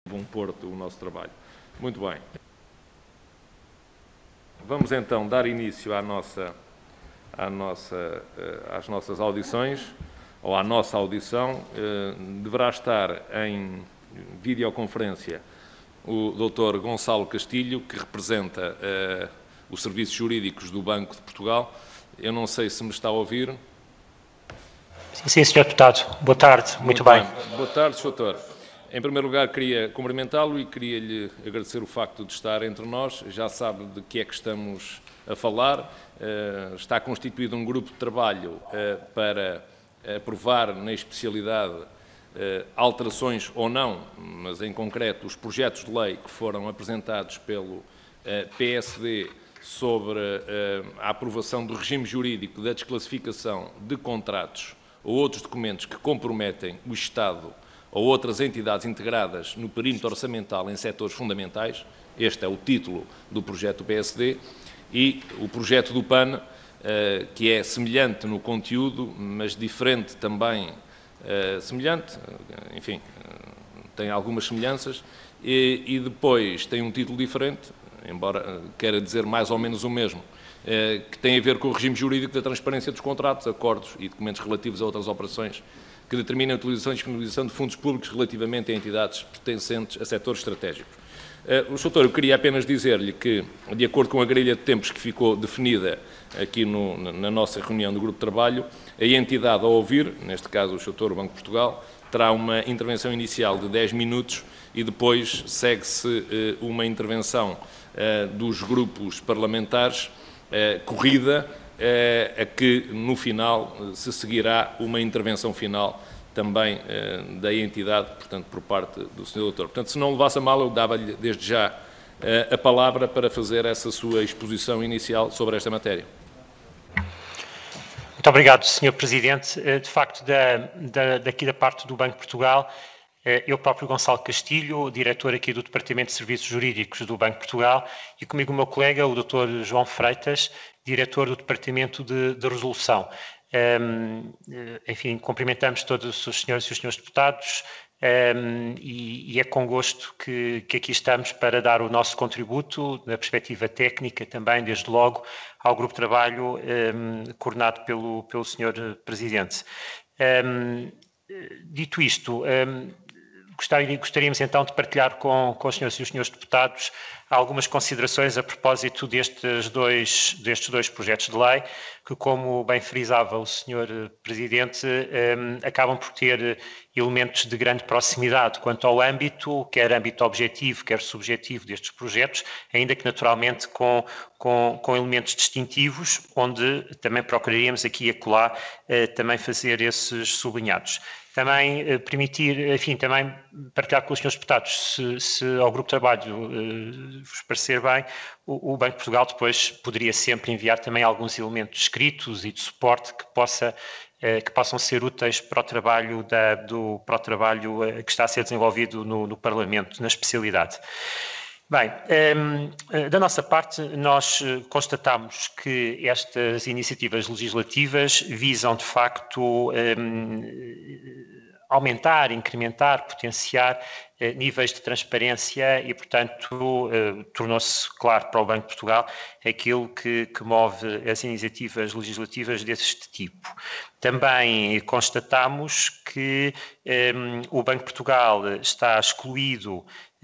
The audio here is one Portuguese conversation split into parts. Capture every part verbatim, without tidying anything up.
vão pôr o nosso trabalho. Muito bem. Vamos então dar início à nossa, à nossa, às nossas audições, ou à nossa audição. Deverá estar em videoconferência o doutor Gonçalo Castilho, que representa uh, os serviços jurídicos do Banco de Portugal. Eu não sei se me está a ouvir. Sim, sim, senhor Deputado. Boa tarde. Muito, Muito bem. bem. Boa tarde, doutor. Em primeiro lugar, queria cumprimentá-lo e queria-lhe agradecer o facto de estar entre nós. Já sabe de que é que estamos a falar. Uh, está constituído um grupo de trabalho uh, para aprovar na especialidade Uh, alterações ou não, mas em concreto os projetos de lei que foram apresentados pelo uh, P S D sobre uh, a aprovação do regime jurídico da desclassificação de contratos ou outros documentos que comprometem o Estado ou outras entidades integradas no perímetro orçamental em setores fundamentais. Este é o título do projeto do P S D, e o projeto do P A N, uh, que é semelhante no conteúdo, mas diferente também. Uh, semelhante, enfim, uh, tem algumas semelhanças, e, e depois tem um título diferente, embora uh, queira dizer mais ou menos o mesmo, uh, que tem a ver com o regime jurídico da transparência dos contratos, acordos e documentos relativos a outras operações que determinam a utilização e disponibilização de fundos públicos relativamente a entidades pertencentes a setores estratégicos. Uh, doutor, eu queria apenas dizer-lhe que, de acordo com a grelha de tempos que ficou definida aqui no, na nossa reunião do Grupo de Trabalho, a entidade a ouvir, neste caso o doutor Banco de Portugal, terá uma intervenção inicial de dez minutos e depois segue-se uh, uma intervenção uh, dos grupos parlamentares uh, corrida, uh, a que no final uh, se seguirá uma intervenção final também uh, da entidade, portanto, por parte do senhor doutor. Portanto, se não levasse a mal, eu dava-lhe desde já uh, a palavra para fazer essa sua exposição inicial sobre esta matéria. Muito obrigado, senhor Presidente. De facto, da, da, daqui da parte do Banco de Portugal, eu próprio, Gonçalo Castilho, diretor aqui do Departamento de Serviços Jurídicos do Banco de Portugal, e comigo o meu colega, o doutor João Freitas, diretor do Departamento de, de Resolução. Um, enfim, cumprimentamos todos os senhores e os senhores deputados, um, e, e é com gosto que, que aqui estamos para dar o nosso contributo na perspectiva técnica também, desde logo, ao grupo de trabalho um, coordenado pelo, pelo senhor Presidente. Um, dito isto, um, gostaríamos então de partilhar com, com os senhores e os senhores deputados algumas considerações a propósito destes dois, destes dois projetos de lei, que, como bem frisava o senhor Presidente, um, acabam por ter elementos de grande proximidade quanto ao âmbito, quer âmbito objetivo, quer subjetivo destes projetos, ainda que naturalmente com, com, com elementos distintivos, onde também procuraríamos aqui e acolá uh, também fazer esses sublinhados. Também uh, permitir, enfim, também partilhar com os senhores deputados, se, se ao grupo de trabalho uh, vos parecer bem, o, o Banco de Portugal depois poderia sempre enviar também alguns elementos escritos e de suporte que, possa, uh, que possam ser úteis para o trabalho, da, do, para o trabalho uh, que está a ser desenvolvido no, no Parlamento, na especialidade. Bem, um, da nossa parte, nós constatamos que estas iniciativas legislativas visam, de facto, um, aumentar, incrementar, potenciar uh, níveis de transparência e, portanto, uh, tornou-se claro para o Banco de Portugal aquilo que, que move as iniciativas legislativas deste tipo. Também constatamos que um, o Banco de Portugal está excluído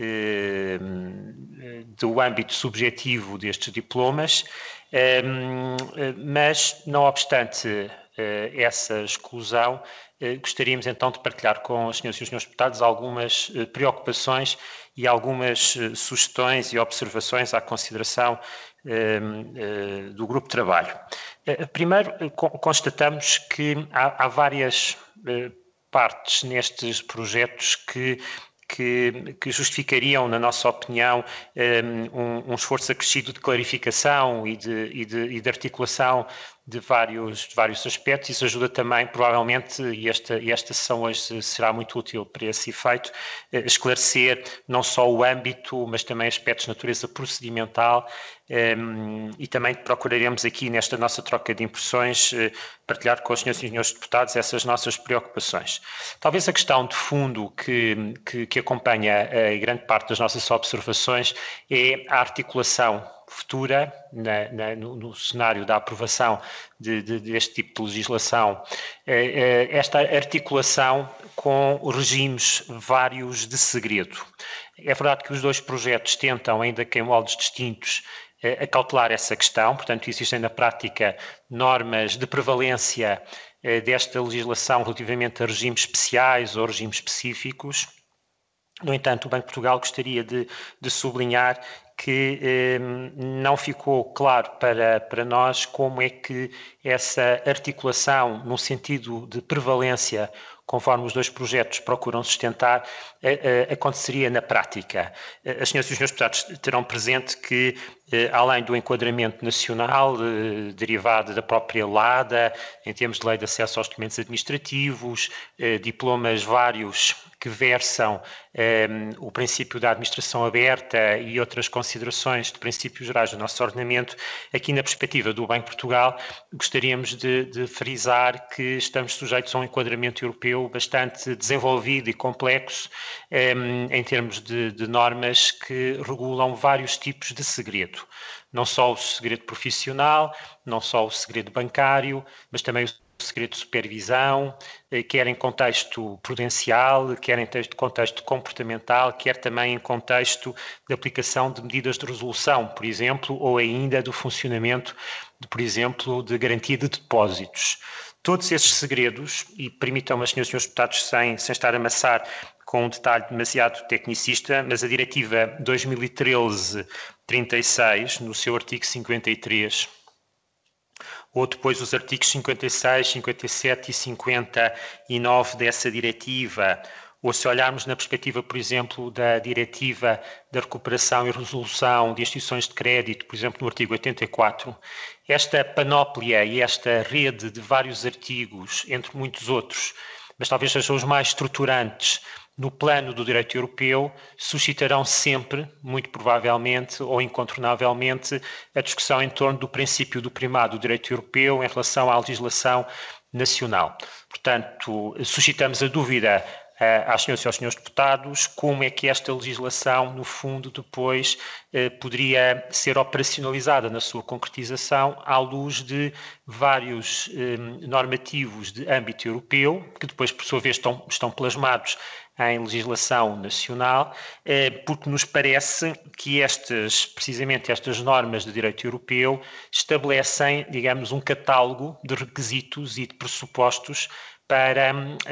do âmbito subjetivo destes diplomas, mas, não obstante essa exclusão, gostaríamos então de partilhar com os senhores e os senhores deputados algumas preocupações e algumas sugestões e observações à consideração do grupo de trabalho. Primeiro, constatamos que há, há várias partes nestes projetos que Que, que justificariam, na nossa opinião, um, um esforço acrescido de clarificação e de, e de, e de articulação de vários, de vários aspectos. Isso ajuda também, provavelmente, e esta, e esta sessão hoje será muito útil para esse efeito, esclarecer não só o âmbito, mas também aspectos de natureza procedimental, um, e também procuraremos aqui, nesta nossa troca de impressões, partilhar com os senhores e senhores deputados essas nossas preocupações. Talvez a questão de fundo que, que, que acompanha a grande parte das nossas observações é a articulação futura, na, na, no, no cenário da aprovação de, de, deste tipo de legislação, eh, eh, esta articulação com regimes vários de segredo. É verdade que os dois projetos tentam, ainda que em moldes distintos, eh, acautelar essa questão, portanto existem na prática normas de prevalência eh, desta legislação relativamente a regimes especiais ou regimes específicos. No entanto, o Banco de Portugal gostaria de, de sublinhar que eh, não ficou claro para, para nós como é que essa articulação, no sentido de prevalência, conforme os dois projetos procuram sustentar, eh, eh, aconteceria na prática. As senhoras e os senhores deputados terão presente que, eh, além do enquadramento nacional, eh, derivado da própria LADA, em termos de lei de acesso aos documentos administrativos, eh, diplomas vários que versam eh, o princípio da administração aberta e outras considerações de princípios gerais do nosso ordenamento, aqui na perspectiva do Banco de Portugal, gostaríamos de, de frisar que estamos sujeitos a um enquadramento europeu bastante desenvolvido e complexo eh, em termos de, de normas que regulam vários tipos de segredo. Não só o segredo profissional, não só o segredo bancário, mas também o segredo de supervisão, quer em contexto prudencial, quer em contexto comportamental, quer também em contexto de aplicação de medidas de resolução, por exemplo, ou ainda do funcionamento, de, por exemplo, de garantia de depósitos. Todos esses segredos, e permitam-me, as senhoras e senhores deputados, sem, sem estar a amassar com um detalhe demasiado tecnicista, mas a Diretiva dois mil e treze trinta e seis, no seu artigo cinquenta e três, ou depois os artigos cinquenta e seis, cinquenta e sete e cinquenta e nove dessa diretiva, ou se olharmos na perspectiva, por exemplo, da Diretiva da Recuperação e Resolução de Instituições de Crédito, por exemplo, no artigo oitenta e quatro, esta panóplia e esta rede de vários artigos, entre muitos outros, mas talvez sejam os mais estruturantes no plano do direito europeu, suscitarão sempre, muito provavelmente ou incontornavelmente, a discussão em torno do princípio do primado do direito europeu em relação à legislação nacional. Portanto, suscitamos a dúvida às senhoras e aos senhores deputados como é que esta legislação, no fundo, depois eh, poderia ser operacionalizada na sua concretização à luz de vários eh, normativos de âmbito europeu, que depois, por sua vez, estão, estão plasmados em legislação nacional, eh, porque nos parece que estas, precisamente estas normas de direito europeu estabelecem, digamos, um catálogo de requisitos e de pressupostos para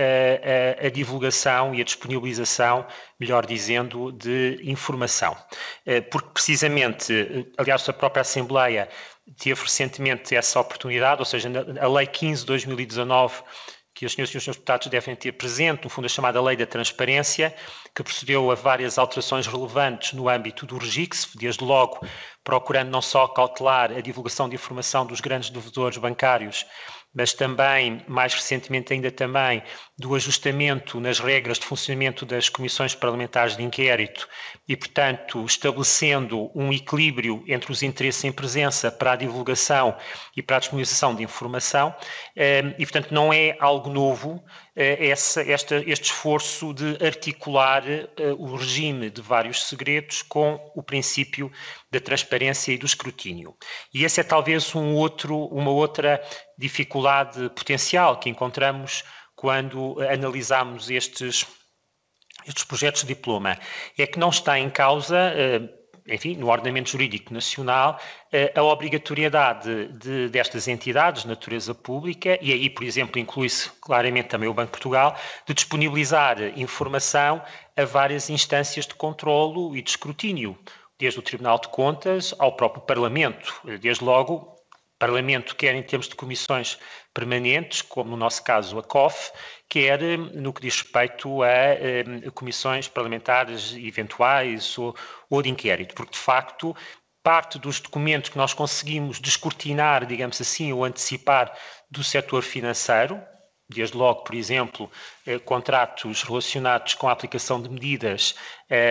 a, a, a divulgação e a disponibilização, melhor dizendo, de informação. Porque precisamente, aliás, a própria Assembleia teve recentemente essa oportunidade, ou seja, a Lei quinze de dois mil e dezanove, que os senhores e os senhores deputados devem ter presente, no fundo a chamada Lei da Transparência, que procedeu a várias alterações relevantes no âmbito do REGIX, desde logo procurando não só cautelar a divulgação de informação dos grandes devedores bancários, mas também, mais recentemente ainda também, do ajustamento nas regras de funcionamento das comissões parlamentares de inquérito e, portanto, estabelecendo um equilíbrio entre os interesses em presença para a divulgação e para a disponibilização de informação. E, portanto, não é algo novo essa, esta, este esforço de articular o regime de vários segredos com o princípio da transparência e do escrutínio. E esse é talvez um outro, uma outra dificuldade potencial que encontramos quando analisamos estes, estes projetos de diploma. É que não está em causa, enfim, no ordenamento jurídico nacional, a obrigatoriedade de, destas entidades de natureza pública, e aí, por exemplo, inclui-se claramente também o Banco de Portugal, de disponibilizar informação a várias instâncias de controlo e de escrutínio, desde o Tribunal de Contas ao próprio Parlamento, desde logo, Parlamento quer em termos de comissões permanentes, como no nosso caso a C O F, quer no que diz respeito a, a comissões parlamentares eventuais ou, ou de inquérito, porque de facto parte dos documentos que nós conseguimos descortinar, digamos assim, ou antecipar do setor financeiro, desde logo, por exemplo, eh, contratos relacionados com a aplicação de medidas eh,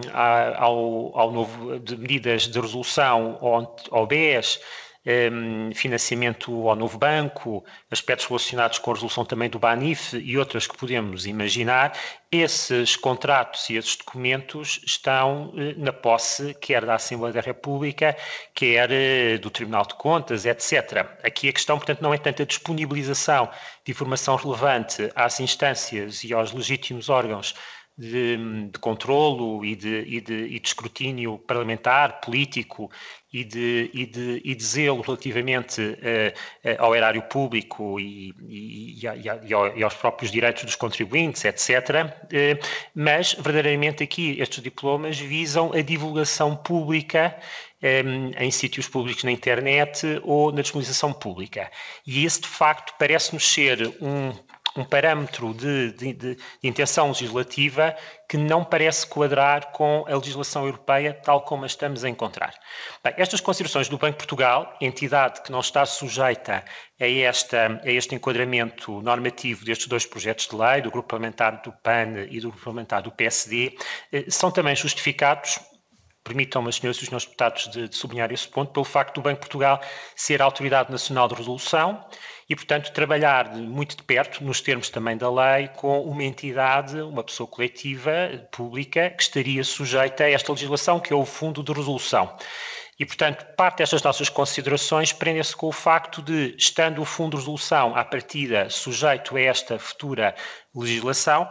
ao, ao novo, de medidas de resolução ao, ao B E S, eh, financiamento ao novo banco, aspectos relacionados com a resolução também do BANIF e outras que podemos imaginar. Esses contratos e esses documentos estão eh, na posse quer da Assembleia da República, quer eh, do Tribunal de Contas, etcétera. Aqui a questão, portanto, não é tanto a disponibilização de informação relevante às instâncias e aos legítimos órgãos de, de controlo e de, e, de, e de escrutínio parlamentar, político e de, e de, e de zelo relativamente uh, uh, ao erário público e, e, e, a, e aos próprios direitos dos contribuintes, etcétera. Uh, mas, verdadeiramente, aqui estes diplomas visam a divulgação pública um, em sítios públicos na internet ou na disponibilização pública. E esse, de facto, parece-nos ser um um parâmetro de, de, de intenção legislativa que não parece quadrar com a legislação europeia tal como a estamos a encontrar. Bem, estas considerações do Banco de Portugal, entidade que não está sujeita a, esta, a este enquadramento normativo destes dois projetos de lei, do Grupo Parlamentar do P A N e do Grupo Parlamentar do P S D, são também justificados. Permitam-me, senhoras e senhores deputados, de, de sublinhar esse ponto, pelo facto do Banco de Portugal ser a Autoridade Nacional de Resolução e, portanto, trabalhar de, muito de perto, nos termos também da lei, com uma entidade, uma pessoa coletiva, pública, que estaria sujeita a esta legislação, que é o Fundo de Resolução. E, portanto, parte destas nossas considerações prende-se com o facto de, estando o Fundo de Resolução, à partida, sujeito a esta futura legislação,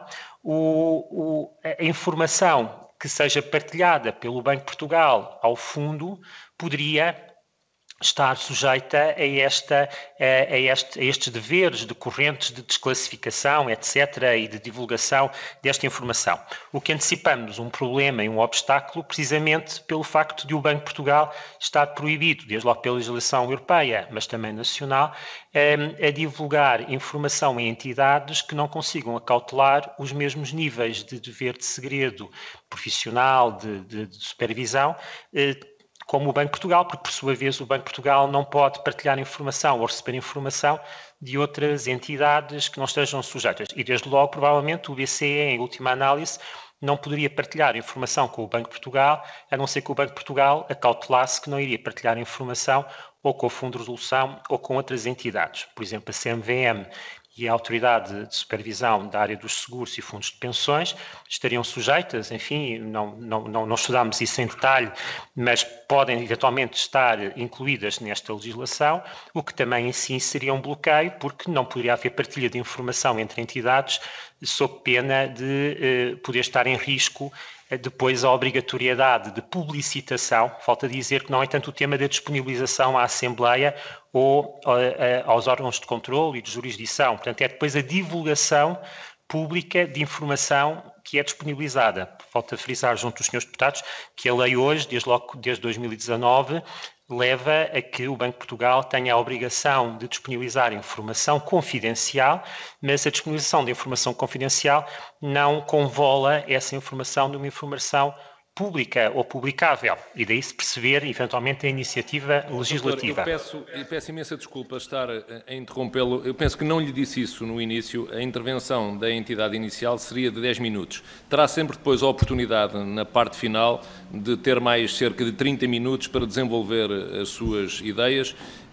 o, o, a informação que seja partilhada pelo Banco de Portugal ao fundo poderia estar sujeita a, esta, a, a, este, a estes deveres decorrentes de desclassificação, etcétera, e de divulgação desta informação. O que antecipamos um problema e um obstáculo precisamente pelo facto de o Banco de Portugal estar proibido, desde logo pela legislação europeia, mas também nacional, a, a divulgar informação em entidades que não consigam acautelar os mesmos níveis de dever de segredo profissional, de, de, de supervisão, como o Banco de Portugal, porque, por sua vez, o Banco de Portugal não pode partilhar informação ou receber informação de outras entidades que não estejam sujeitas. E, desde logo, provavelmente, o B C E, em última análise, não poderia partilhar informação com o Banco de Portugal, a não ser que o Banco de Portugal acautelasse que não iria partilhar informação ou com o Fundo de Resolução ou com outras entidades. Por exemplo, a C M V M e a Autoridade de Supervisão da área dos seguros e fundos de pensões estariam sujeitas, enfim, não, não, não, não estudámos isso em detalhe, mas podem eventualmente estar incluídas nesta legislação, o que também em si seria um bloqueio, porque não poderia haver partilha de informação entre entidades sob pena de eh, poder estar em risco depois a obrigatoriedade de publicitação, falta dizer que não é tanto o tema da disponibilização à Assembleia ou a, a, aos órgãos de controle e de jurisdição, portanto é depois a divulgação pública de informação que é disponibilizada. Falta frisar junto dos senhores deputados que a lei hoje, desde logo desde dois mil e dezanove, leva a que o Banco de Portugal tenha a obrigação de disponibilizar informação confidencial, mas a disponibilização de informação confidencial não convola essa informação numa informação pública ou publicável, e daí se perceber, eventualmente, a iniciativa legislativa. Doutor, eu peço, eu peço imensa desculpa estar a interrompê-lo. Eu penso que não lhe disse isso no início. A intervenção da entidade inicial seria de dez minutos. Terá sempre depois a oportunidade, na parte final, de ter mais cerca de trinta minutos para desenvolver as suas ideias.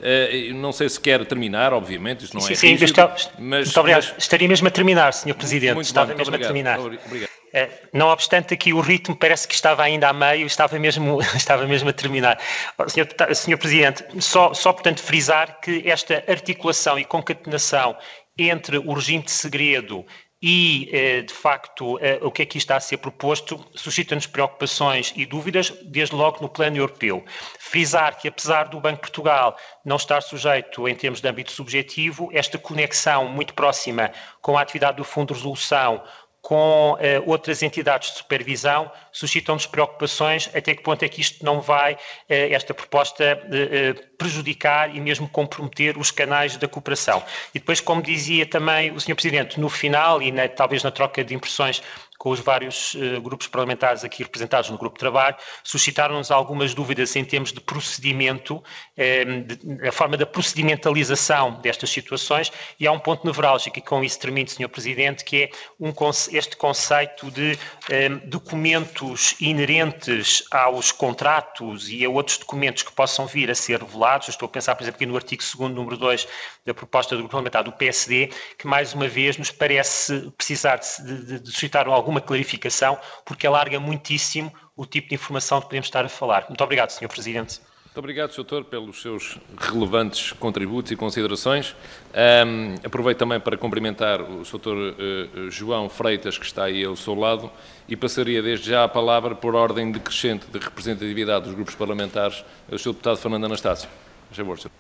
Não sei se quer terminar, obviamente, isto não sim, é sim, rígido, está, mas... Muito obrigado. Mas... Estaria mesmo a terminar, senhor Presidente. Muito Estava bom, mesmo obrigado. a terminar. Obrigado. Não obstante, aqui o ritmo parece que estava ainda a meio, estava mesmo, estava mesmo a terminar. Senhor, senhor Presidente, só, só portanto frisar que esta articulação e concatenação entre o regime de segredo e, de facto, o que aqui está a ser proposto suscita-nos preocupações e dúvidas, desde logo no plano europeu. Frisar que, apesar do Banco de Portugal não estar sujeito, em termos de âmbito subjetivo, esta conexão muito próxima com a atividade do Fundo de Resolução, com uh, outras entidades de supervisão, suscitam-nos preocupações até que ponto é que isto não vai, uh, esta proposta, uh, uh, prejudicar e mesmo comprometer os canais da cooperação. E depois, como dizia também o senhor Presidente, no final e na, talvez na troca de impressões com os vários uh, grupos parlamentares aqui representados no grupo de trabalho, suscitaram-nos algumas dúvidas em termos de procedimento, eh, de, a forma da procedimentalização destas situações, e há um ponto nevrálgico, e com isso termino, senhor Presidente, que é um, este conceito de eh, documentos inerentes aos contratos e a outros documentos que possam vir a ser revelados. Eu estou a pensar, por exemplo, aqui no artigo segundo, número dois da proposta do grupo parlamentar do P S D, que mais uma vez nos parece precisar de, de, de suscitar alguma clarificação, porque alarga muitíssimo o tipo de informação que podemos estar a falar. Muito obrigado, senhor Presidente. Muito obrigado, senhor Doutor, pelos seus relevantes contributos e considerações. Um, aproveito também para cumprimentar o senhor Doutor uh, João Freitas, que está aí ao seu lado, e passaria desde já a palavra, por ordem decrescente de representatividade dos grupos parlamentares, ao senhor Deputado Fernando Anastácio. Por favor, senhor.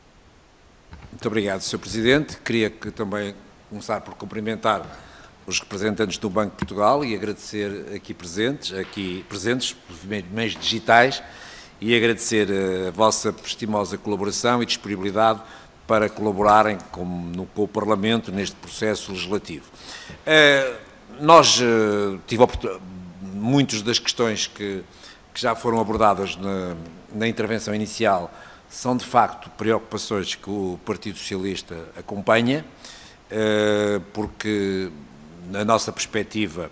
Muito obrigado, senhor Presidente. Queria que também começar por cumprimentar os representantes do Banco de Portugal e agradecer aqui presentes, aqui presentes, por meios digitais, e agradecer a vossa estimosa colaboração e disponibilidade para colaborarem com, no, com o Parlamento neste processo legislativo. Uh, nós uh, tive muitas das questões que, que já foram abordadas na, na intervenção inicial são de facto preocupações que o Partido Socialista acompanha, uh, porque na nossa perspectiva,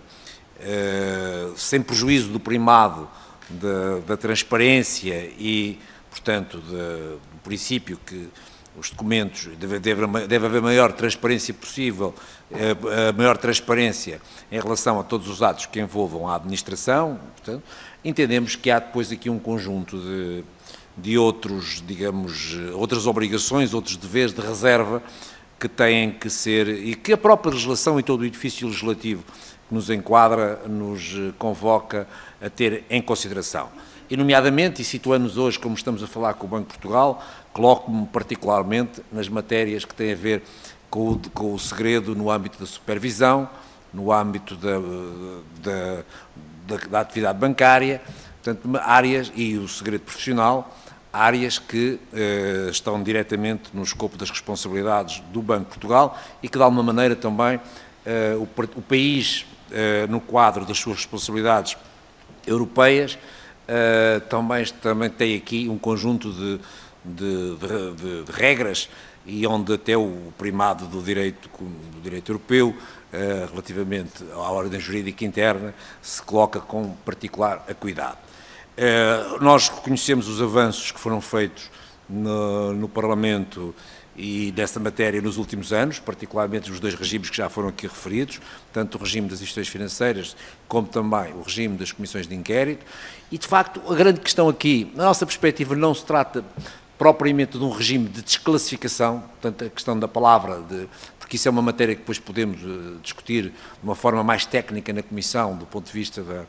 uh, sem prejuízo do primado Da, da transparência e, portanto, de, do princípio que os documentos, deve, deve, deve haver maior transparência possível, a, a maior transparência em relação a todos os atos que envolvam a administração, portanto, entendemos que há depois aqui um conjunto de, de outros, digamos, outras obrigações, outros deveres de reserva que têm que ser, e que a própria legislação e todo o edifício legislativo que nos enquadra, nos convoca a ter em consideração. E, nomeadamente, e situando-nos hoje, como estamos a falar com o Banco de Portugal, coloco-me particularmente nas matérias que têm a ver com o, com o segredo no âmbito da supervisão, no âmbito da, da, da, da atividade bancária, portanto, áreas, e o segredo profissional, áreas que eh, estão diretamente no escopo das responsabilidades do Banco de Portugal e que, de alguma maneira, também eh, o, o país, eh, no quadro das suas responsabilidades europeias, uh, também, também tem aqui um conjunto de, de, de, de regras e onde até o primado do direito, do direito europeu, uh, relativamente à ordem jurídica interna, se coloca com particular acuidado. Uh, nós reconhecemos os avanços que foram feitos no, no Parlamento e dessa matéria nos últimos anos, particularmente os dois regimes que já foram aqui referidos, tanto o regime das instituições financeiras como também o regime das comissões de inquérito, e de facto a grande questão aqui, na nossa perspectiva, não se trata propriamente de um regime de desclassificação, portanto a questão da palavra, de, porque isso é uma matéria que depois podemos uh, discutir de uma forma mais técnica na Comissão, do ponto de vista da,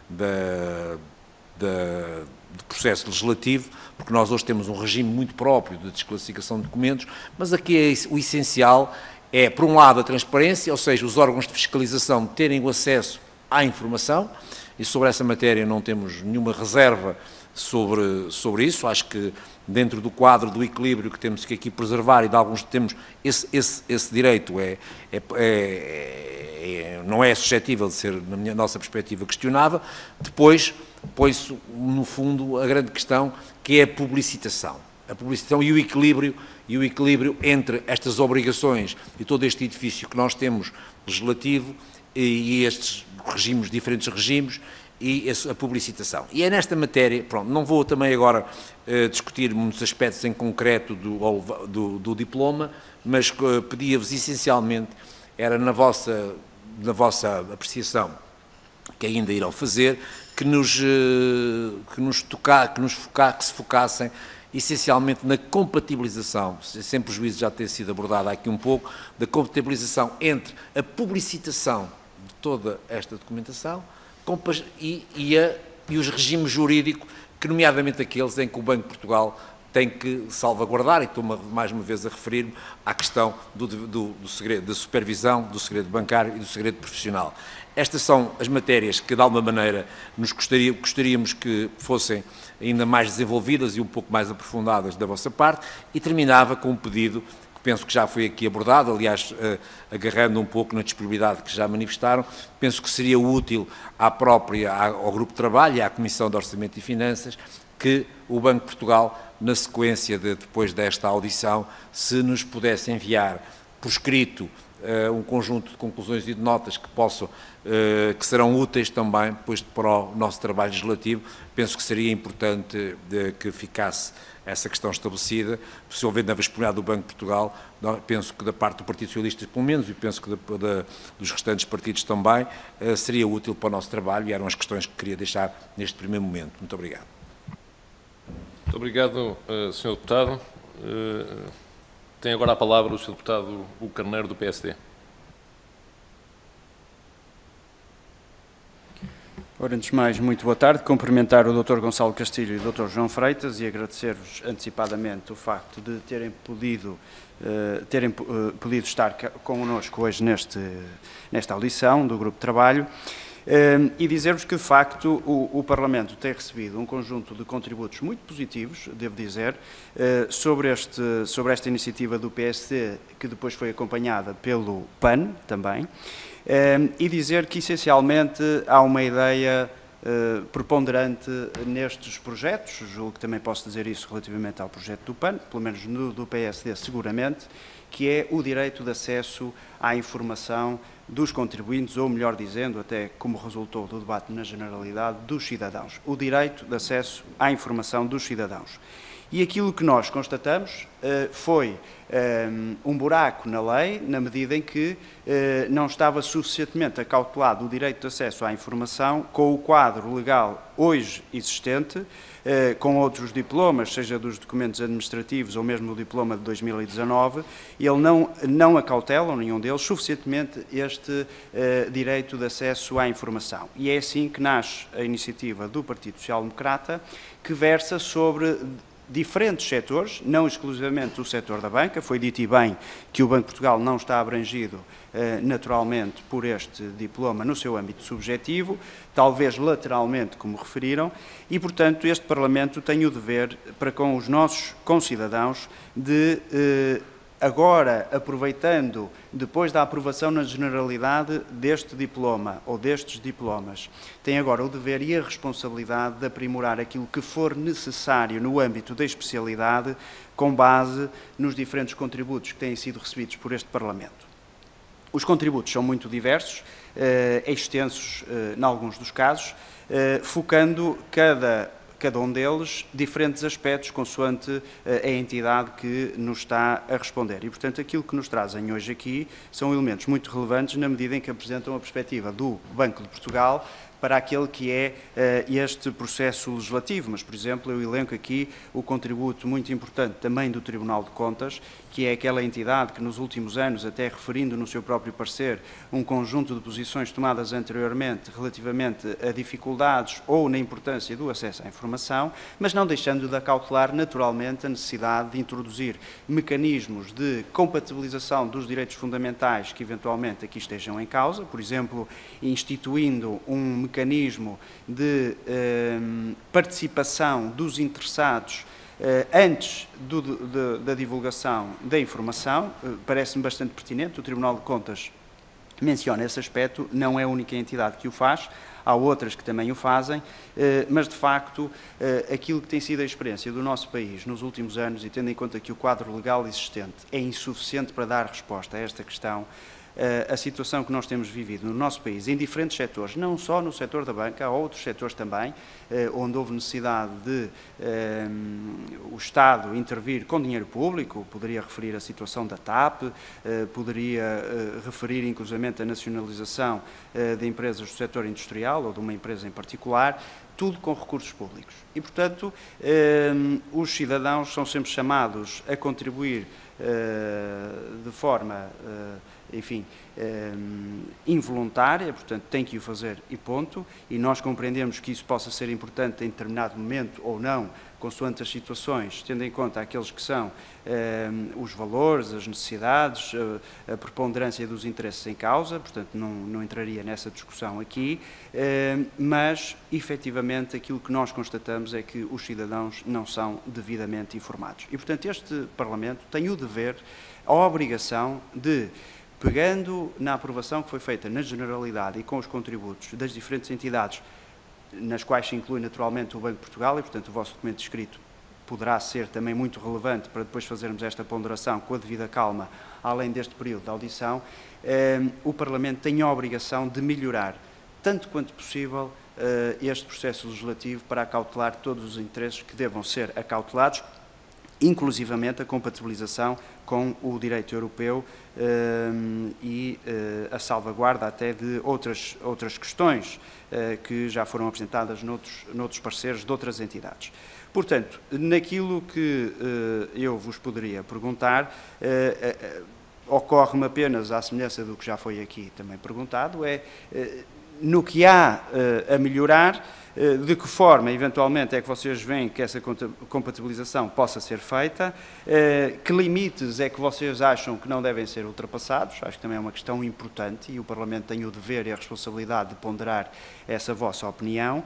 da, da do processo legislativo, porque nós hoje temos um regime muito próprio de desclassificação de documentos, mas aqui é, o essencial é, por um lado, a transparência, ou seja, os órgãos de fiscalização terem o acesso à informação, e sobre essa matéria não temos nenhuma reserva sobre, sobre isso. Acho que dentro do quadro do equilíbrio que temos que aqui preservar e de alguns temos, esse, esse, esse direito é, é, é, é, não é suscetível de ser, na minha, nossa perspectiva, questionável. Depois, põe-se, no fundo, a grande questão, que é a publicitação. A publicitação e o equilíbrio, e o equilíbrio entre estas obrigações e todo este edifício que nós temos legislativo e, e estes regimes, diferentes regimes, e a publicitação. E é nesta matéria, pronto, não vou também agora uh, discutir muitos aspectos em concreto do, do, do diploma, mas uh, pedia-vos essencialmente, era na vossa, na vossa apreciação, que ainda irão fazer, que nos, uh, que nos tocar, que nos focar, que se focassem essencialmente na compatibilização, sem prejuízo já ter sido abordada aqui um pouco, da compatibilização entre a publicitação de toda esta documentação e, e, a, e os regimes jurídicos, que nomeadamente aqueles em que o Banco de Portugal tem que salvaguardar, e estou mais uma vez a referir-me à questão do, do, do segredo da supervisão, do segredo bancário e do segredo profissional. Estas são as matérias que, de alguma maneira, nos gostaria, gostaríamos que fossem ainda mais desenvolvidas e um pouco mais aprofundadas da vossa parte, e terminava com um pedido que penso que já foi aqui abordado, aliás, agarrando um pouco na disponibilidade que já manifestaram, penso que seria útil à própria, ao Grupo de Trabalho e à Comissão de Orçamento e Finanças que o Banco de Portugal, na sequência de, depois desta audição, se nos pudesse enviar por escrito uh, um conjunto de conclusões e de notas que possam, uh, que serão úteis também depois para o nosso trabalho legislativo. Penso que seria importante uh, que ficasse essa questão estabelecida, se houver na disponibilidade do Banco de Portugal, penso que da parte do Partido Socialista, pelo menos, e penso que da, da, dos restantes partidos também, uh, seria útil para o nosso trabalho, e eram as questões que queria deixar neste primeiro momento. Muito obrigado. Muito obrigado, senhor Deputado. Tem agora a palavra o senhor Deputado Hugo Carneiro, do P S D. Ora, antes de mais, muito boa tarde. Cumprimentar o doutor Gonçalo Castilho e o doutor João Freitas e agradecer-vos antecipadamente o facto de terem podido, uh, terem, uh, podido estar connosco hoje neste, nesta audição do Grupo de Trabalho. Uh, e dizer-vos que, de facto, o, o Parlamento tem recebido um conjunto de contributos muito positivos, devo dizer, uh, sobre, este, sobre esta iniciativa do P S D, que depois foi acompanhada pelo P A N também, uh, e dizer que, essencialmente, há uma ideia uh, preponderante nestes projetos, julgo que também posso dizer isso relativamente ao projeto do P A N, pelo menos no do P S D seguramente, que é o direito de acesso à informação dos contribuintes, ou melhor dizendo, até como resultou do debate na generalidade, dos cidadãos. O direito de acesso à informação dos cidadãos. E aquilo que nós constatamos uh, foi um, um buraco na lei, na medida em que uh, não estava suficientemente acautelado o direito de acesso à informação com o quadro legal hoje existente, uh, com outros diplomas, seja dos documentos administrativos ou mesmo o diploma de dois mil e dezanove, ele não, não acautelam, nenhum deles, suficientemente este uh, direito de acesso à informação. E é assim que nasce a iniciativa do Partido Social Democrata, que versa sobre diferentes setores, não exclusivamente o setor da banca. Foi dito e bem que o Banco de Portugal não está abrangido eh, naturalmente por este diploma no seu âmbito subjetivo, talvez lateralmente, como referiram, e, portanto, este Parlamento tem o dever para com os nossos concidadãos de eh, agora, aproveitando, depois da aprovação na generalidade deste diploma, ou destes diplomas, tem agora o dever e a responsabilidade de aprimorar aquilo que for necessário no âmbito da especialidade, com base nos diferentes contributos que têm sido recebidos por este Parlamento. Os contributos são muito diversos, eh, extensos eh, em alguns dos casos, eh, focando cada cada um deles, diferentes aspectos, consoante a entidade que nos está a responder. E, portanto, aquilo que nos trazem hoje aqui são elementos muito relevantes na medida em que apresentam a perspectiva do Banco de Portugal para aquele que é uh, este processo legislativo. Mas, por exemplo, eu elenco aqui o contributo muito importante também do Tribunal de Contas, que é aquela entidade que nos últimos anos, até referindo no seu próprio parecer, um conjunto de posições tomadas anteriormente relativamente a dificuldades ou na importância do acesso à informação, mas não deixando de acautelar naturalmente a necessidade de introduzir mecanismos de compatibilização dos direitos fundamentais que eventualmente aqui estejam em causa, por exemplo, instituindo um mecanismo de eh, participação dos interessados eh, antes do, de, da divulgação da informação. Eh, parece-me bastante pertinente. O Tribunal de Contas menciona esse aspecto, não é a única entidade que o faz, há outras que também o fazem, eh, mas de facto eh, aquilo que tem sido a experiência do nosso país nos últimos anos, e tendo em conta que o quadro legal existente é insuficiente para dar resposta a esta questão, a situação que nós temos vivido no nosso país, em diferentes setores, não só no setor da banca, há outros setores também, onde houve necessidade de um, o Estado intervir com dinheiro público. Poderia referir a situação da T A P, poderia referir inclusivamente a nacionalização de empresas do setor industrial ou de uma empresa em particular, tudo com recursos públicos. E, portanto, um, os cidadãos são sempre chamados a contribuir uh, de forma uh, enfim, um, involuntária, portanto tem que o fazer e ponto, e nós compreendemos que isso possa ser importante em determinado momento ou não, consoante as situações, tendo em conta aqueles que são um, os valores, as necessidades, a, a preponderância dos interesses em causa, portanto não, não entraria nessa discussão aqui, um, mas efetivamente aquilo que nós constatamos é que os cidadãos não são devidamente informados. E portanto este Parlamento tem o dever, a obrigação de, pegando na aprovação que foi feita na generalidade e com os contributos das diferentes entidades, nas quais se inclui naturalmente o Banco de Portugal, e portanto o vosso documento escrito poderá ser também muito relevante para depois fazermos esta ponderação com a devida calma, além deste período de audição, eh, o Parlamento tem a obrigação de melhorar, tanto quanto possível, eh, este processo legislativo para acautelar todos os interesses que devam ser acautelados, inclusivamente a compatibilização com o direito europeu um, e uh, a salvaguarda até de outras, outras questões uh, que já foram apresentadas noutros, noutros parceiros de outras entidades. Portanto, naquilo que uh, eu vos poderia perguntar, uh, uh, ocorre-me apenas, à semelhança do que já foi aqui também perguntado, é uh, no que há uh, a melhorar, de que forma, eventualmente, é que vocês veem que essa compatibilização possa ser feita, que limites é que vocês acham que não devem ser ultrapassados, acho que também é uma questão importante e o Parlamento tem o dever e a responsabilidade de ponderar essa vossa opinião,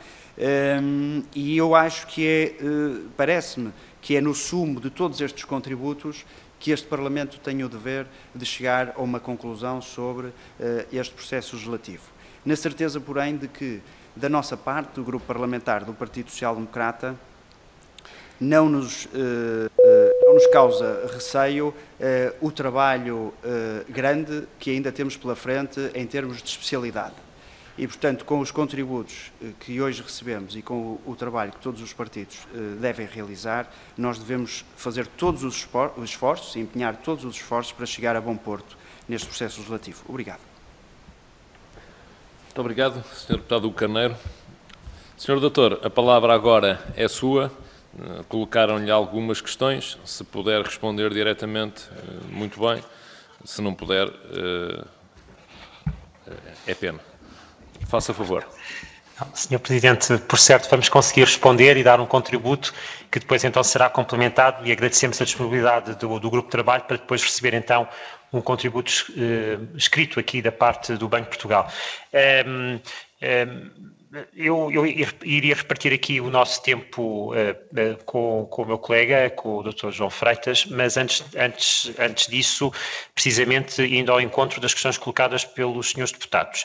e eu acho que é, parece-me, que é no sumo de todos estes contributos que este Parlamento tem o dever de chegar a uma conclusão sobre este processo legislativo. Na certeza, porém, de que da nossa parte, do Grupo Parlamentar do Partido Social Democrata, não nos, eh, não nos causa receio eh, o trabalho eh, grande que ainda temos pela frente em termos de especialidade. E, portanto, com os contributos eh, que hoje recebemos e com o, o trabalho que todos os partidos eh, devem realizar, nós devemos fazer todos os esforços, empenhar todos os esforços para chegar a bom porto neste processo legislativo. Obrigado. Muito obrigado, senhor Deputado Hugo Carneiro. senhor Doutor, a palavra agora é sua. Colocaram-lhe algumas questões. Se puder responder diretamente, muito bem. Se não puder, é pena. Faça favor. senhor Presidente, por certo vamos conseguir responder e dar um contributo que depois então será complementado e agradecemos a disponibilidade do, do Grupo de Trabalho para depois receber então um contributo eh, escrito aqui da parte do Banco de Portugal. Um, um, eu, eu iria repartir aqui o nosso tempo uh, uh, com, com o meu colega, com o doutor João Freitas, mas antes, antes, antes disso, precisamente indo ao encontro das questões colocadas pelos senhores deputados.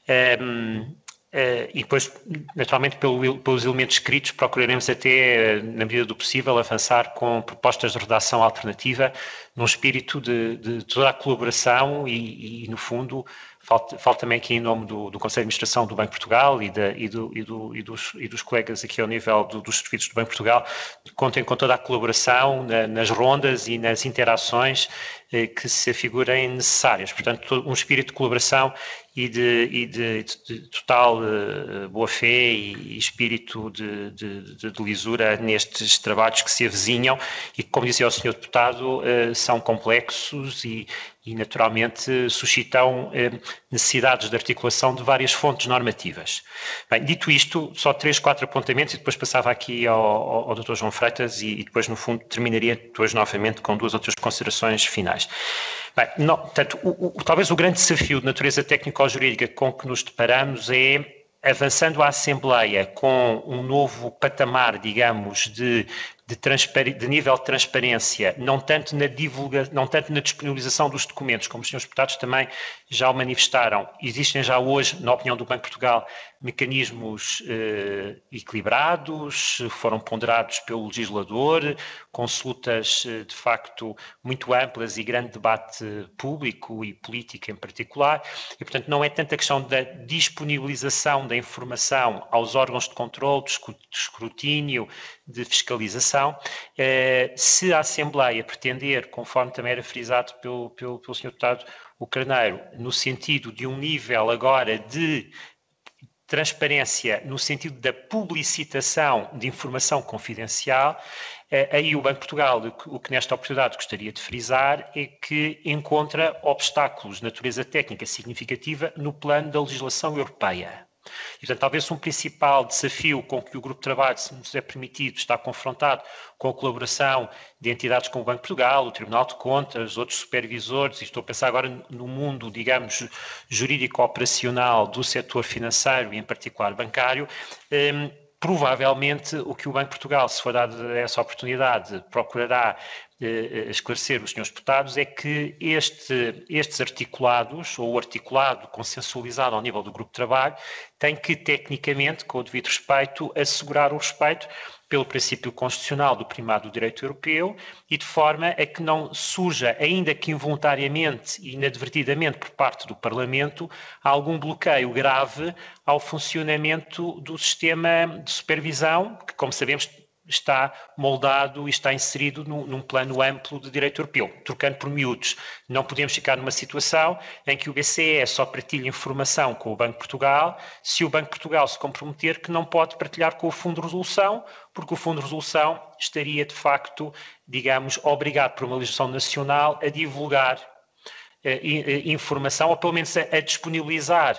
Um, Uh, e depois, naturalmente, pelo, pelos elementos escritos, procuraremos até, na medida do possível, avançar com propostas de redação alternativa, num espírito de, de toda a colaboração e, e no fundo, falo, falo também aqui em nome do, do Conselho de Administração do Banco de Portugal e, de, e, do, e, do, e, dos, e dos colegas aqui ao nível do, dos serviços do Banco de Portugal, contem com toda a colaboração na, nas rondas e nas interações eh, que se afigurem necessárias. Portanto, um espírito de colaboração e de, e de, de total uh, boa-fé e, e espírito de, de, de, de lisura nestes trabalhos que se avizinham e que, como dizia o senhor Deputado, uh, são complexos e, e naturalmente suscitam uh, necessidades de articulação de várias fontes normativas. Bem, dito isto, só três, quatro apontamentos e depois passava aqui ao, ao, ao doutor João Freitas e, e depois, no fundo, terminaria depois novamente com duas outras considerações finais. Bem, não, portanto, o, o, talvez o grande desafio de natureza técnico-jurídica com que nos deparamos é, avançando a Assembleia com um novo patamar, digamos, de, de, de nível de transparência, não tanto, na divulga, não tanto na disponibilização dos documentos, como os senhores deputados também já o manifestaram. Existem já hoje, na opinião do Banco de Portugal, mecanismos eh, equilibrados, foram ponderados pelo legislador, consultas eh, de facto muito amplas e grande debate público e político em particular, e portanto não é tanto a questão da disponibilização da informação aos órgãos de controle, de escrutínio, de fiscalização. Eh, se a Assembleia pretender, conforme também era frisado pelo, pelo, pelo senhor Deputado o Carneiro, no sentido de um nível agora de transparência no sentido da publicitação de informação confidencial, aí o Banco de Portugal, o que nesta oportunidade gostaria de frisar é que encontra obstáculos de natureza técnica significativa no plano da legislação europeia. E, portanto, talvez um principal desafio com que o Grupo de Trabalho, se nos é permitido, está confrontado com a colaboração de entidades como o Banco de Portugal, o Tribunal de Contas, outros supervisores, e estou a pensar agora no mundo, digamos, jurídico-operacional do setor financeiro e, em particular, bancário, um, provavelmente o que o Banco de Portugal, se for dada essa oportunidade, procurará eh, esclarecer os senhores deputados é que este, estes articulados, ou o articulado consensualizado ao nível do Grupo de Trabalho, tem que, tecnicamente, com o devido respeito, assegurar o respeito pelo princípio constitucional do primado do direito europeu e de forma a que não surja, ainda que involuntariamente e inadvertidamente por parte do Parlamento, algum bloqueio grave ao funcionamento do sistema de supervisão, que, como sabemos, está moldado e está inserido num, num plano amplo de direito europeu. Trocando por miúdos, não podemos ficar numa situação em que o B C E só partilha informação com o Banco de Portugal se o Banco de Portugal se comprometer que não pode partilhar com o Fundo de Resolução, porque o Fundo de Resolução estaria, de facto, digamos, obrigado por uma legislação nacional a divulgar eh, informação, ou pelo menos a, a disponibilizar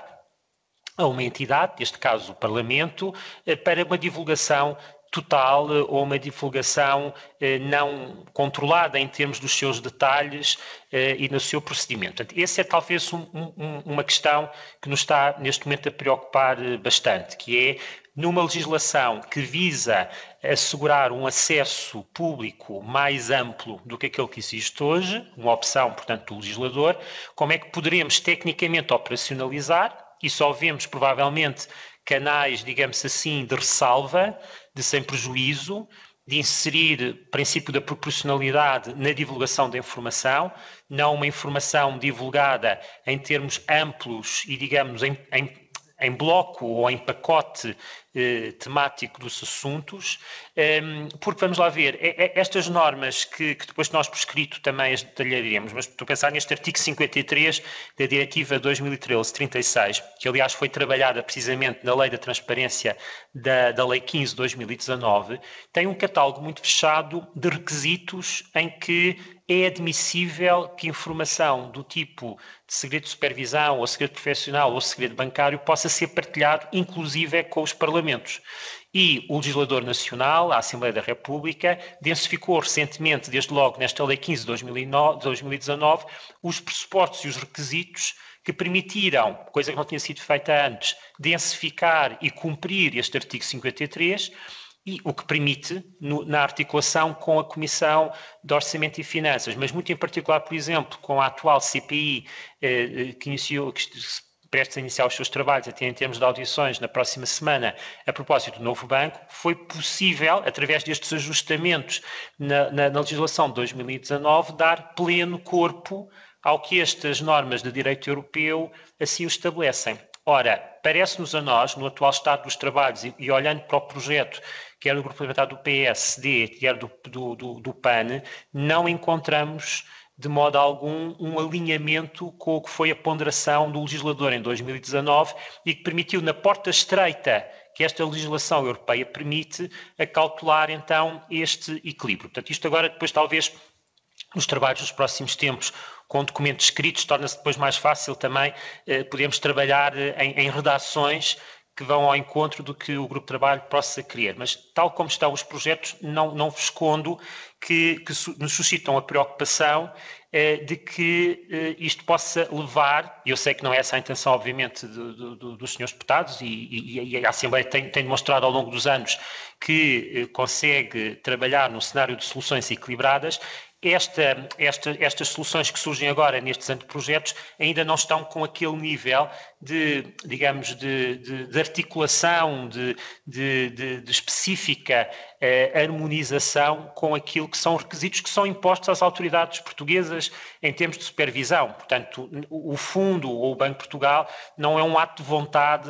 a uma entidade, neste caso o Parlamento, eh, para uma divulgação total ou uma divulgação eh, não controlada em termos dos seus detalhes eh, e no seu procedimento. Portanto, essa é talvez um, um, uma questão que nos está neste momento a preocupar eh, bastante, que é numa legislação que visa assegurar um acesso público mais amplo do que aquele que existe hoje, uma opção, portanto, do legislador, como é que poderemos tecnicamente operacionalizar, e só vemos provavelmente canais, digamos assim, de ressalva, de sem prejuízo, de inserir o princípio da proporcionalidade na divulgação da informação, não uma informação divulgada em termos amplos e, digamos, em, em, em bloco ou em pacote eh, temático dos assuntos, eh, porque, vamos lá ver, é, é, estas normas que, que depois nós por escrito também as detalharemos, mas estou a pensar neste artigo cinquenta e três da Diretiva dois mil e treze trinta e seis, que aliás foi trabalhada precisamente na Lei da Transparência da, da Lei quinze de dois mil e dezanove, tem um catálogo muito fechado de requisitos em que é admissível que informação do tipo de segredo de supervisão, ou segredo profissional, ou segredo bancário possa ser partilhado, inclusive com os parlamentos. E o legislador nacional, a Assembleia da República, densificou recentemente, desde logo nesta Lei quinze de dois mil e dezanove, os pressupostos e os requisitos que permitiram, coisa que não tinha sido feita antes, densificar e cumprir este artigo cinquenta e três, e o que permite, no, na articulação com a Comissão de Orçamento e Finanças, mas muito em particular, por exemplo, com a atual C P I, eh, que iniciou, que se presta a iniciar os seus trabalhos, até em termos de audições, na próxima semana, a propósito do novo banco, foi possível, através destes ajustamentos na, na, na legislação de dois mil e dezanove, dar pleno corpo ao que estas normas de direito europeu assim o estabelecem. Ora, parece-nos a nós, no atual estado dos trabalhos, e, e olhando para o projeto, quer do Grupo Parlamentar do P S D, quer do, do, do, do P A N, não encontramos de modo algum um alinhamento com o que foi a ponderação do legislador em dois mil e dezanove e que permitiu, na porta estreita que esta legislação europeia permite, acautelar então este equilíbrio. Portanto, isto agora depois talvez nos trabalhos dos próximos tempos, com documentos escritos, torna-se depois mais fácil também eh, podermos trabalhar eh, em, em redações que vão ao encontro do que o Grupo de Trabalho possa querer. Mas, tal como estão os projetos, não, não vos escondo que, que su, nos suscitam a preocupação eh, de que eh, isto possa levar, e eu sei que não é essa a intenção, obviamente, do, do, dos senhores deputados, e, e, e a Assembleia tem, tem demonstrado ao longo dos anos que eh, consegue trabalhar num cenário de soluções equilibradas. Esta, esta, estas soluções que surgem agora nestes anteprojetos ainda não estão com aquele nível de, digamos, de, de, de articulação, de, de, de, de específica eh, harmonização com aquilo que são requisitos que são impostos às autoridades portuguesas em termos de supervisão. Portanto, o Fundo ou o Banco de Portugal não é um ato de vontade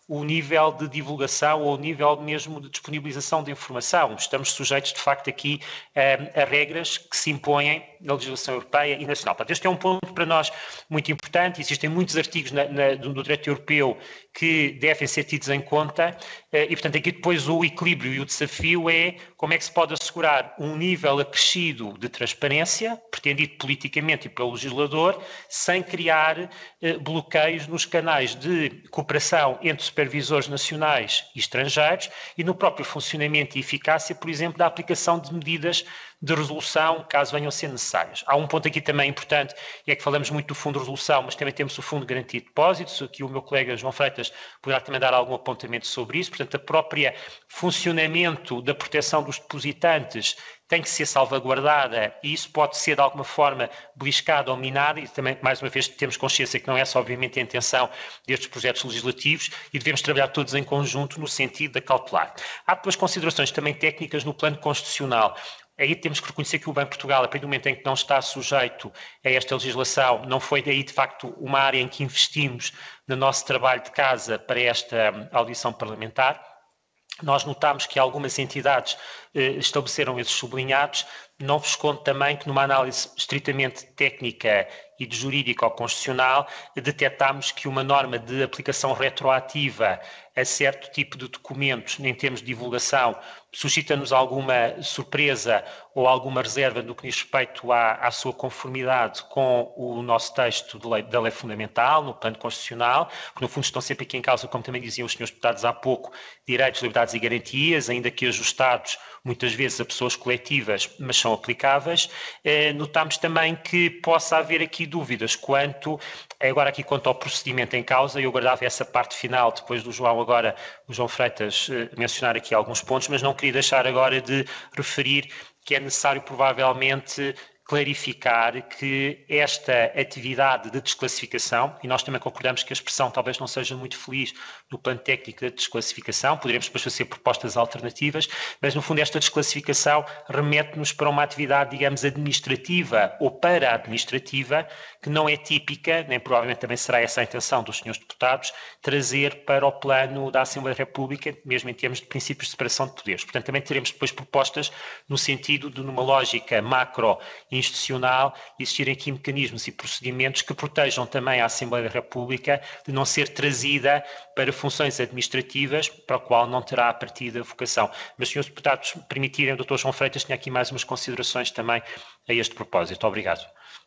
o nível de divulgação ou o nível mesmo de disponibilização de informação. Estamos sujeitos, de facto, aqui a, a regras que se impõem na legislação europeia e nacional. Portanto, este é um ponto para nós muito importante. Existem muitos artigos na, na, do direito europeu que devem ser tidos em conta e, portanto, aqui depois o equilíbrio e o desafio é como é que se pode assegurar um nível acrescido de transparência, pretendido politicamente e pelo legislador, sem criar eh, bloqueios nos canais de cooperação entre supervisores nacionais e estrangeiros e no próprio funcionamento e eficácia, por exemplo, da aplicação de medidas de resolução, caso venham a ser necessárias. Há um ponto aqui também importante, e é que falamos muito do Fundo de Resolução, mas também temos o Fundo de Garantia de Depósitos, aqui o meu colega João Freitas poderá também dar algum apontamento sobre isso, portanto, a própria funcionamento da proteção dos depositantes tem que ser salvaguardada e isso pode ser de alguma forma beliscado ou minado e também, mais uma vez, temos consciência que não é essa obviamente a intenção destes projetos legislativos e devemos trabalhar todos em conjunto no sentido de cautelar. Há depois considerações também técnicas no plano constitucional. Aí temos que reconhecer que o Banco de Portugal, a partir do momento em que não está sujeito a esta legislação, não foi daí, de facto, uma área em que investimos no nosso trabalho de casa para esta audição parlamentar. Nós notámos que algumas entidades eh, estabeleceram esses sublinhados. Não vos conto também que numa análise estritamente técnica e de jurídico ou constitucional, detectámos que uma norma de aplicação retroativa a certo tipo de documentos, em termos de divulgação, suscita-nos alguma surpresa ou alguma reserva no que diz respeito à, à sua conformidade com o nosso texto de lei, da lei fundamental, no plano constitucional, que no fundo estão sempre aqui em causa, como também diziam os senhores deputados há pouco, direitos, liberdades e garantias, ainda que ajustados muitas vezes a pessoas coletivas, mas são aplicáveis. Eh, notamos também que possa haver aqui dúvidas quanto, agora aqui quanto ao procedimento em causa, eu guardava essa parte final, depois do João agora, o João Freitas, eh, mencionar aqui alguns pontos, mas não queria deixar agora de referir que é necessário provavelmente clarificar que esta atividade de desclassificação, e nós também concordamos que a expressão talvez não seja muito feliz no plano técnico da desclassificação, poderemos depois fazer propostas alternativas, mas no fundo esta desclassificação remete-nos para uma atividade, digamos, administrativa ou para-administrativa, que não é típica, nem provavelmente também será essa a intenção dos senhores deputados, trazer para o plano da Assembleia da República, mesmo em termos de princípios de separação de poderes. Portanto, também teremos depois propostas no sentido de, numa lógica macro institucional, existirem aqui mecanismos e procedimentos que protejam também a Assembleia da República de não ser trazida para funções administrativas para o qual não terá a partida vocação. Mas, senhores deputados, permitirem, o doutor João Freitas tinha aqui mais umas considerações também a este propósito. Obrigado.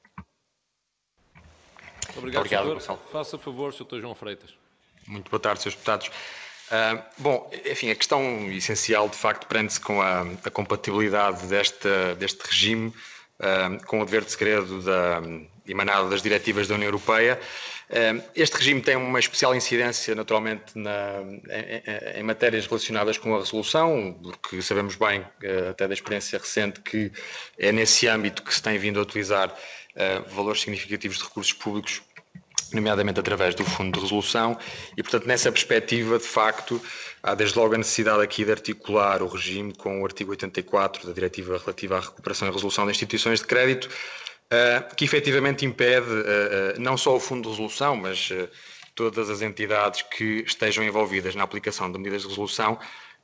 Obrigado, Obrigado, senhor. Gonçalo. Faça favor, senhor João Freitas. Muito boa tarde, senhores deputados. Uh, bom, enfim, a questão essencial, de facto, prende-se com a, a compatibilidade deste, deste regime uh, com o dever de segredo da, emanado das diretivas da União Europeia. Uh, este regime tem uma especial incidência, naturalmente, na, em, em matérias relacionadas com a resolução, porque sabemos bem, uh, até da experiência recente, que é nesse âmbito que se tem vindo a utilizar uh, valores significativos de recursos públicos, nomeadamente através do Fundo de Resolução, e, portanto, nessa perspectiva, de facto, há desde logo a necessidade aqui de articular o regime com o artigo oitenta e quatro da Diretiva relativa à recuperação e resolução de instituições de crédito, que efetivamente impede não só o Fundo de Resolução, mas todas as entidades que estejam envolvidas na aplicação de medidas de resolução,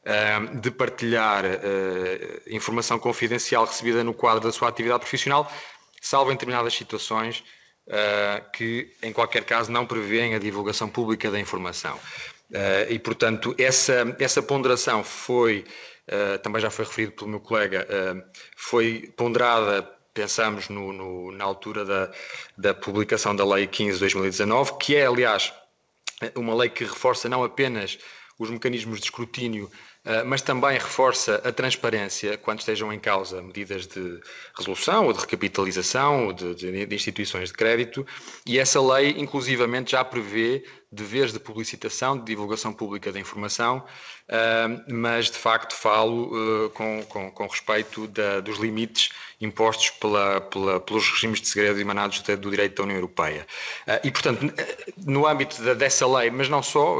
de partilhar informação confidencial recebida no quadro da sua atividade profissional, salvo em determinadas situações Uh, que, em qualquer caso, não prevêem a divulgação pública da informação. Uh, e, portanto, essa, essa ponderação foi, uh, também já foi referido pelo meu colega, uh, foi ponderada, pensamos, no, no, na altura da, da publicação da Lei quinze de dois mil e dezanove, que é, aliás, uma lei que reforça não apenas os mecanismos de escrutínio, mas também reforça a transparência quando estejam em causa medidas de resolução ou de recapitalização ou de, de, de instituições de crédito, e essa lei inclusivamente já prevê deveres de publicitação, de divulgação pública da informação, mas de facto falo com, com, com respeito da, dos limites impostos pela, pela, pelos regimes de segredo emanados do direito da União Europeia. E, portanto, no âmbito da, dessa lei, mas não só,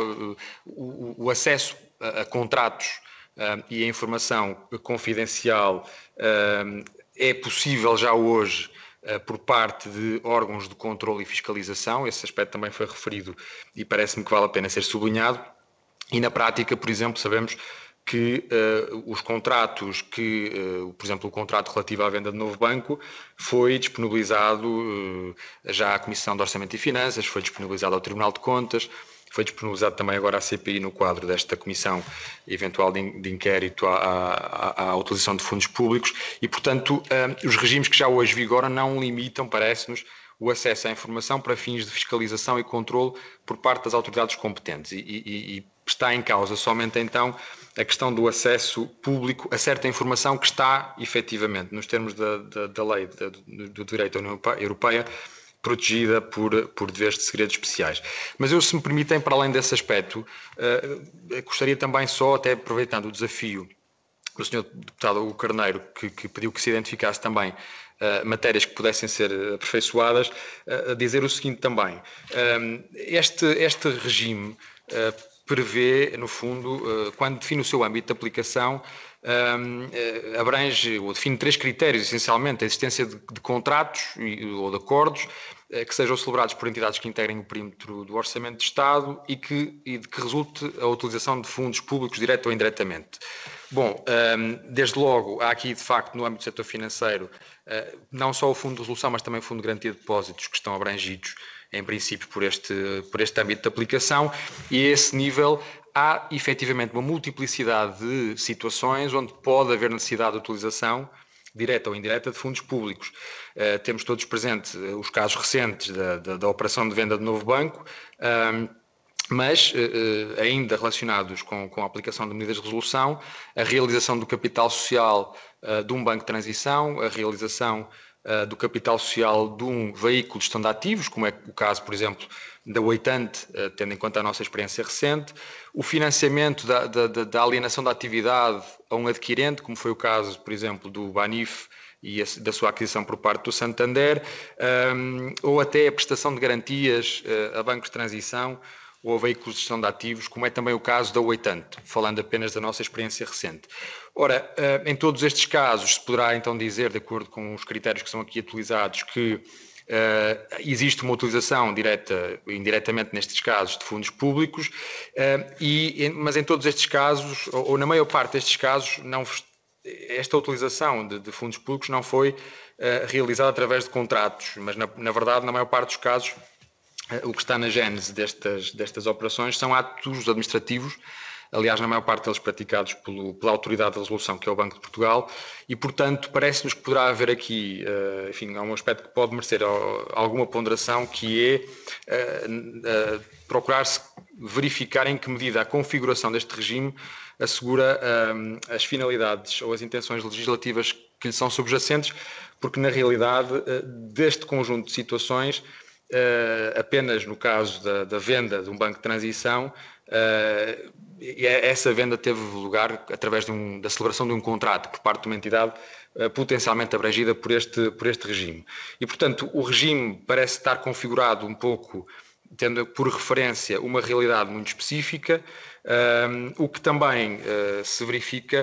o, o acesso a, a contratos uh, e a informação confidencial uh, é possível já hoje uh, por parte de órgãos de controle e fiscalização. Esse aspecto também foi referido e parece-me que vale a pena ser sublinhado. E na prática, por exemplo, sabemos que uh, os contratos, que, uh, por exemplo, o contrato relativo à venda de novo banco foi disponibilizado uh, já à Comissão de Orçamento e Finanças, foi disponibilizado ao Tribunal de Contas, foi disponibilizado também agora à C P I no quadro desta Comissão Eventual de, in, de Inquérito à, à, à utilização de fundos públicos e, portanto, uh, os regimes que já hoje vigoram não limitam, parece-nos, o acesso à informação para fins de fiscalização e controle por parte das autoridades competentes e, e, e está em causa somente então a questão do acesso público a certa informação que está efetivamente nos termos da, da, da lei da, do direito da União Europeia protegida por, por deveres de segredos especiais. Mas eu, se me permitem, para além desse aspecto, uh, gostaria também só, até aproveitando o desafio do senhor Deputado Carneiro, que, que pediu que se identificasse também Uh, matérias que pudessem ser aperfeiçoadas, uh, dizer o seguinte também. Uh, este, este regime uh, prevê, no fundo, uh, quando define o seu âmbito de aplicação, uh, abrange ou define três critérios, essencialmente, a existência de, de contratos e, ou de acordos uh, que sejam celebrados por entidades que integrem o perímetro do Orçamento de Estado e, que, e de que resulte a utilização de fundos públicos, direto ou indiretamente. Bom, desde logo, há aqui, de facto, no âmbito do setor financeiro, não só o Fundo de Resolução, mas também o Fundo de Garantia de Depósitos, que estão abrangidos, em princípio, por este, por este âmbito de aplicação, e a esse nível há, efetivamente, uma multiplicidade de situações onde pode haver necessidade de utilização, direta ou indireta, de fundos públicos. Temos todos presentes os casos recentes da, da, da operação de venda de novo banco, mas eh, ainda relacionados com, com a aplicação de medidas de resolução, a realização do capital social eh, de um banco de transição, a realização eh, do capital social de um veículo de gestão de ativos, como é o caso, por exemplo, da Oitante, eh, tendo em conta a nossa experiência recente, o financiamento da, da, da alienação da atividade a um adquirente, como foi o caso, por exemplo, do Banif e a, da sua aquisição por parte do Santander, um, ou até a prestação de garantias uh, a bancos de transição, ou a veículos de gestão de ativos, como é também o caso da Oitante, falando apenas da nossa experiência recente. Ora, em todos estes casos, se poderá então dizer, de acordo com os critérios que são aqui utilizados, que uh, existe uma utilização direta e indiretamente nestes casos de fundos públicos, uh, e, mas em todos estes casos, ou, ou na maior parte destes casos, não, esta utilização de, de fundos públicos não foi uh, realizada através de contratos, mas na, na verdade, na maior parte dos casos, o que está na gênese destas, destas operações são atos administrativos, aliás, na maior parte deles praticados pelo, pela Autoridade de Resolução, que é o Banco de Portugal, e, portanto, parece-nos que poderá haver aqui, uh, enfim, há um aspecto que pode merecer alguma ponderação, que é uh, uh, procurar-se verificar em que medida a configuração deste regime assegura uh, as finalidades ou as intenções legislativas que lhe são subjacentes, porque, na realidade, uh, deste conjunto de situações, Uh, apenas no caso da, da venda de um banco de transição, uh, e essa venda teve lugar através de um, da celebração de um contrato por parte de uma entidade uh, potencialmente abrangida por este, por este regime. E, portanto, o regime parece estar configurado um pouco, tendo por referência uma realidade muito específica, uh, o que também uh, se verifica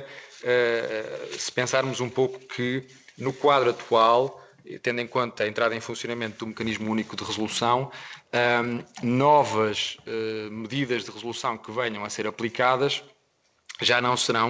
uh, se pensarmos um pouco que no quadro atual, tendo em conta a entrada em funcionamento do mecanismo único de resolução, um, novas uh, medidas de resolução que venham a ser aplicadas já não serão,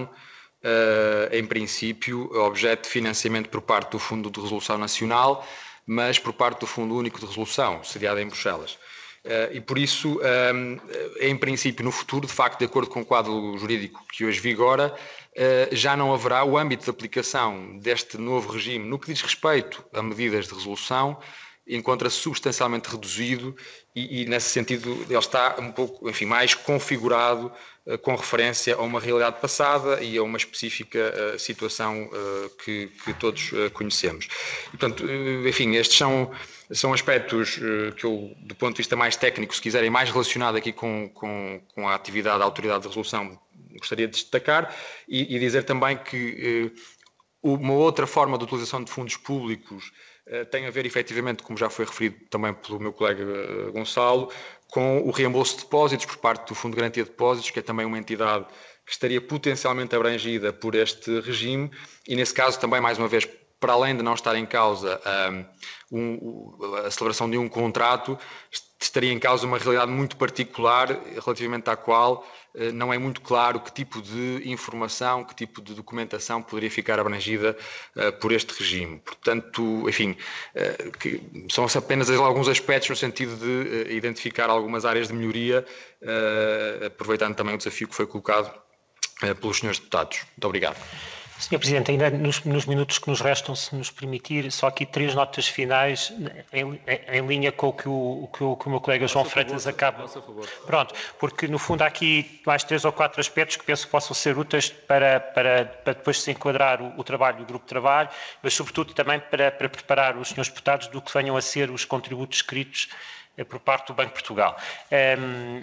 uh, em princípio, objeto de financiamento por parte do Fundo de Resolução Nacional, mas por parte do Fundo Único de Resolução, sediado em Bruxelas. Uh, e por isso, um, em princípio, no futuro, de facto, de acordo com o quadro jurídico que hoje vigora, uh, já não haverá o âmbito de aplicação deste novo regime no que diz respeito a medidas de resolução, encontra-se substancialmente reduzido e, e, nesse sentido, ele está um pouco, enfim, mais configurado uh, com referência a uma realidade passada e a uma específica uh, situação uh, que, que todos uh, conhecemos. E, portanto, uh, enfim, estes são... São aspectos uh, que eu, do ponto de vista mais técnico, se quiserem, mais relacionado aqui com, com, com a atividade da Autoridade de Resolução, gostaria de destacar e, e dizer também que uh, uma outra forma de utilização de fundos públicos uh, tem a ver, efetivamente, como já foi referido também pelo meu colega uh, Gonçalo, com o reembolso de depósitos por parte do Fundo de Garantia de Depósitos, que é também uma entidade que estaria potencialmente abrangida por este regime e, nesse caso, também, mais uma vez, para além de não estar em causa um, a celebração de um contrato, estaria em causa uma realidade muito particular relativamente à qual não é muito claro que tipo de informação, que tipo de documentação poderia ficar abrangida por este regime. Portanto, enfim, que são apenas alguns aspectos no sentido de identificar algumas áreas de melhoria, aproveitando também o desafio que foi colocado pelos senhores deputados. Muito obrigado. senhor Presidente, ainda nos, nos minutos que nos restam, se nos permitir, só aqui três notas finais em, em linha com o que o, que o, que o meu colega João Freitas acaba. Pronto, porque no fundo há aqui mais três ou quatro aspectos que penso que possam ser úteis para, para, para depois se enquadrar o, o trabalho do grupo de trabalho, mas sobretudo também para, para preparar os senhores deputados do que venham a ser os contributos escritos eh, por parte do Banco de Portugal. Um,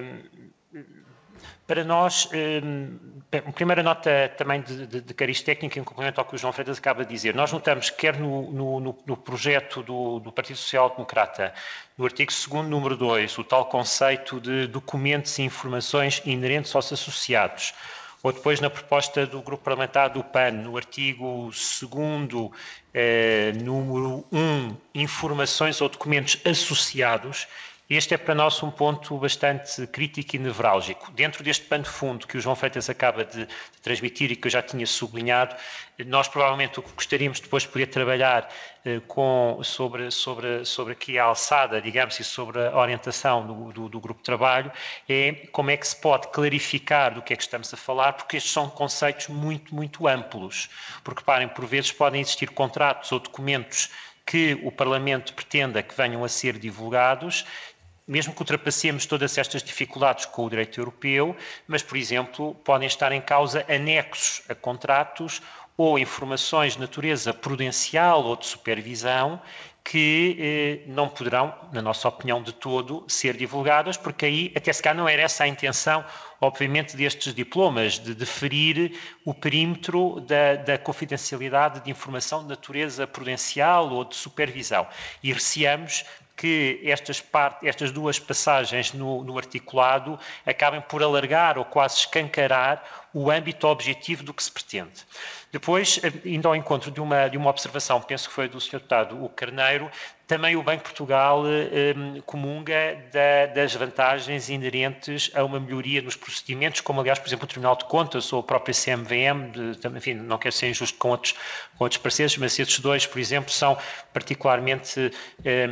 um, Para nós, uma primeira nota também de, de, de cariz técnico em complemento ao que o João Freitas acaba de dizer. Nós notamos, quer no, no, no projeto do, do Partido Social Democrata, no artigo segundo, número dois, o tal conceito de documentos e informações inerentes aos associados, ou depois na proposta do Grupo Parlamentar do P A N, no artigo segundo, eh, número um, informações ou documentos associados. Este é para nós um ponto bastante crítico e nevrálgico. Dentro deste pano de fundo que o João Freitas acaba de, de transmitir e que eu já tinha sublinhado, nós provavelmente o que gostaríamos depois de poder trabalhar eh, com, sobre, sobre, sobre aqui a alçada, digamos, e sobre a orientação do, do, do grupo de trabalho, é como é que se pode clarificar do que é que estamos a falar, porque estes são conceitos muito, muito amplos. Porque, reparem, por vezes podem existir contratos ou documentos que o Parlamento pretenda que venham a ser divulgados, mesmo que ultrapassemos todas estas dificuldades com o direito europeu, mas, por exemplo, podem estar em causa anexos a contratos ou informações de natureza prudencial ou de supervisão que eh, não poderão, na nossa opinião, de todo, ser divulgadas, porque aí, até se calhar, não era essa a intenção, obviamente, destes diplomas, de deferir o perímetro da, da confidencialidade de informação de natureza prudencial ou de supervisão. E receamos que estas, part... estas duas passagens no, no articulado acabem por alargar ou quase escancarar o âmbito objetivo do que se pretende. Depois, indo ao encontro de uma, de uma observação, penso que foi do senhor Deputado o Carneiro, também o Banco de Portugal eh, comunga da, das vantagens inerentes a uma melhoria nos procedimentos, como aliás, por exemplo, o Tribunal de Contas ou a própria C M V M, de, enfim, não quero ser injusto com outros, com outros parceiros, mas estes dois, por exemplo, são particularmente eh,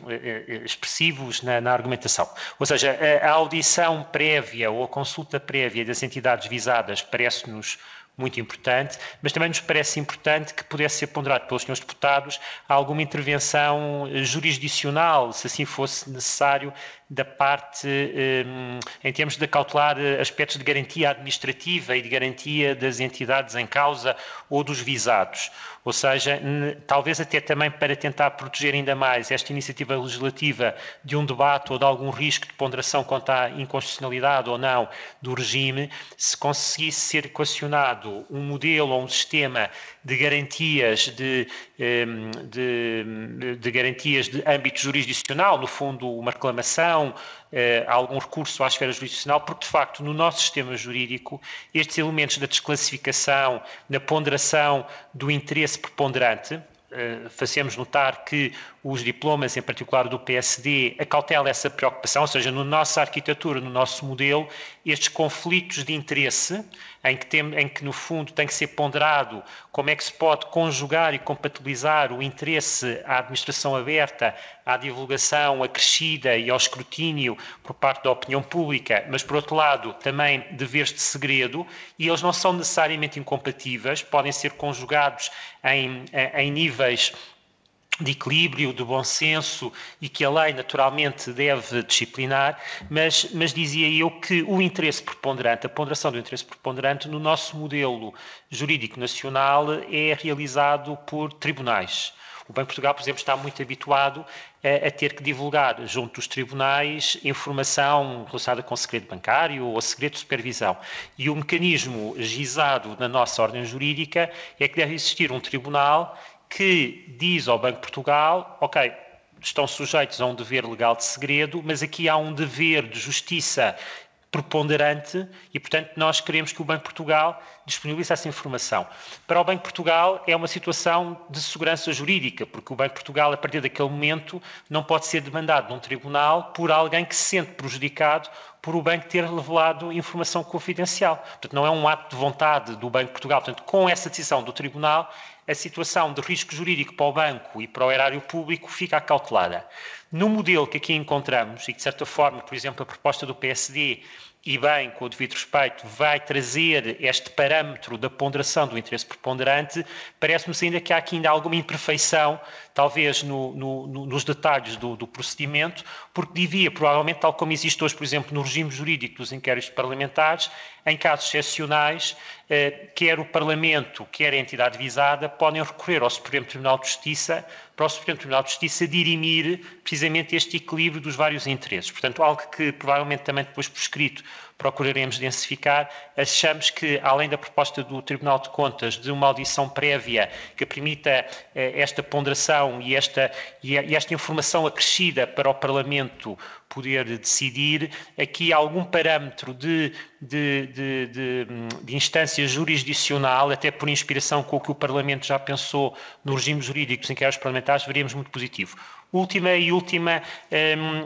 expressivos na, na argumentação. Ou seja, a, a audição prévia ou a consulta prévia das entidades visadas parece-nos muito importante, mas também nos parece importante que pudesse ser ponderado pelos senhores deputados alguma intervenção jurisdicional, se assim fosse necessário, da parte, em termos de cautelar aspectos de garantia administrativa e de garantia das entidades em causa ou dos visados. Ou seja, talvez até também para tentar proteger ainda mais esta iniciativa legislativa de um debate ou de algum risco de ponderação quanto à inconstitucionalidade ou não do regime, se conseguisse ser equacionado um modelo ou um sistema de garantias de, de, de garantias de âmbito jurisdicional, no fundo uma reclamação, algum recurso à esfera jurisdicional, porque de facto no nosso sistema jurídico estes elementos da desclassificação, da ponderação do interesse preponderante, fazemos notar que os diplomas, em particular do P S D, acautelam essa preocupação, ou seja, na nossa arquitetura, no nosso modelo, estes conflitos de interesse, em que, tem, em que no fundo tem que ser ponderado como é que se pode conjugar e compatibilizar o interesse à administração aberta, à divulgação acrescida e ao escrutínio por parte da opinião pública, mas por outro lado também deveres de segredo, e eles não são necessariamente incompatíveis, podem ser conjugados em, em níveis de equilíbrio, de bom senso e que a lei naturalmente deve disciplinar, mas, mas dizia eu que o interesse preponderante, a ponderação do interesse preponderante no nosso modelo jurídico nacional é realizado por tribunais. O Banco de Portugal, por exemplo, está muito habituado a, a ter que divulgar junto dos tribunais informação relacionada com segredo bancário ou segredo de supervisão. E o mecanismo gizado na nossa ordem jurídica é que deve existir um tribunal que diz ao Banco de Portugal, ok, estão sujeitos a um dever legal de segredo, mas aqui há um dever de justiça preponderante e, portanto, nós queremos que o Banco de Portugal disponibilize essa informação. Para o Banco de Portugal é uma situação de segurança jurídica, porque o Banco de Portugal, a partir daquele momento, não pode ser demandado num tribunal por alguém que se sente prejudicado por o banco ter revelado informação confidencial. Portanto, não é um ato de vontade do Banco de Portugal. Portanto, com essa decisão do tribunal, a situação de risco jurídico para o banco e para o erário público fica acautelada. No modelo que aqui encontramos, e que de certa forma, por exemplo, a proposta do P S D, e bem, com o devido respeito, vai trazer este parâmetro da ponderação do interesse preponderante, parece-me ainda que há aqui ainda alguma imperfeição, talvez no, no, no, nos detalhes do, do procedimento, porque devia, provavelmente, tal como existe hoje, por exemplo, no regime jurídico dos inquéritos parlamentares, em casos excepcionais, eh, quer o Parlamento, quer a entidade visada, podem recorrer ao Supremo Tribunal de Justiça, para o Supremo Tribunal de Justiça dirimir precisamente este equilíbrio dos vários interesses. Portanto, algo que provavelmente também depois por escrito procuraremos densificar, achamos que, além da proposta do Tribunal de Contas de uma audição prévia que permita eh, esta ponderação e esta, e esta informação acrescida para o Parlamento poder decidir, aqui há algum parâmetro de, de, de, de, de instância jurisdicional, até por inspiração com o que o Parlamento já pensou no regime jurídico dos inquéritos parlamentares, veríamos muito positivo. Última e última hum,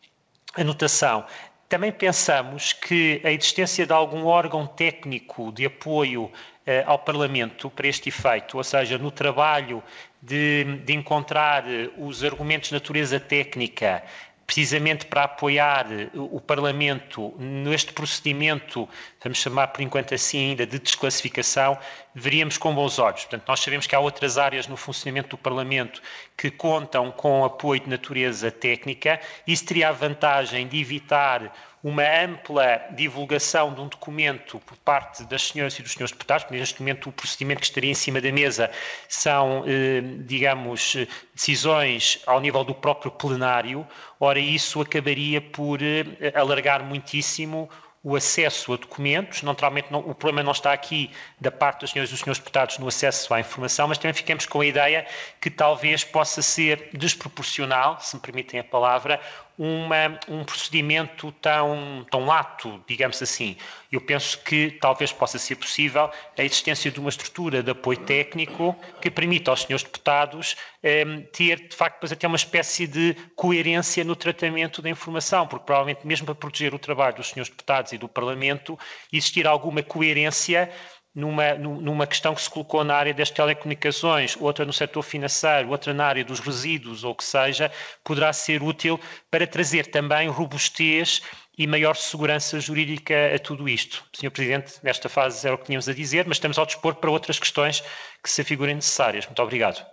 anotação. Também pensamos que a existência de algum órgão técnico de apoio eh, ao Parlamento para este efeito, ou seja, no trabalho de, de encontrar os argumentos de natureza técnica, precisamente para apoiar o Parlamento neste procedimento, vamos chamar por enquanto assim ainda, de desclassificação, veríamos com bons olhos. Portanto, nós sabemos que há outras áreas no funcionamento do Parlamento que contam com apoio de natureza técnica. Isso teria a vantagem de evitar uma ampla divulgação de um documento por parte das senhoras e dos senhores deputados, porque neste momento o procedimento que estaria em cima da mesa são, eh, digamos, decisões ao nível do próprio plenário. Ora, isso acabaria por eh, alargar muitíssimo o acesso a documentos. Naturalmente, não, o problema não está aqui da parte das senhoras e dos senhores deputados no acesso à informação, mas também ficamos com a ideia que talvez possa ser desproporcional, se me permitem a palavra, uma, um procedimento tão, tão lato, digamos assim. Eu penso que talvez possa ser possível a existência de uma estrutura de apoio técnico que permita aos senhores deputados eh, ter, de facto, até uma espécie de coerência no tratamento da informação, porque provavelmente mesmo para proteger o trabalho dos senhores deputados e do Parlamento, existir alguma coerência Numa, numa questão que se colocou na área das telecomunicações, outra no setor financeiro, outra na área dos resíduos, ou o que seja, poderá ser útil para trazer também robustez e maior segurança jurídica a tudo isto. senhor Presidente, nesta fase era o que tínhamos a dizer, mas estamos ao dispor para outras questões que se afigurem necessárias. Muito obrigado.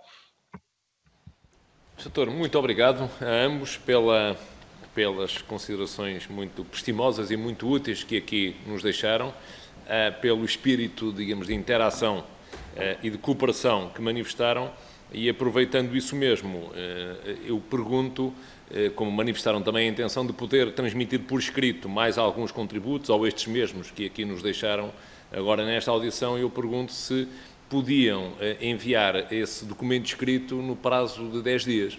Doutor, muito obrigado a ambos pela, pelas considerações muito prestimosas e muito úteis que aqui nos deixaram. Uh, pelo espírito, digamos, de interação uh, e de cooperação que manifestaram, e aproveitando isso mesmo, uh, eu pergunto, uh, como manifestaram também a intenção de poder transmitir por escrito mais alguns contributos, ou estes mesmos que aqui nos deixaram agora nesta audição, eu pergunto se podiam uh, enviar esse documento escrito no prazo de dez dias.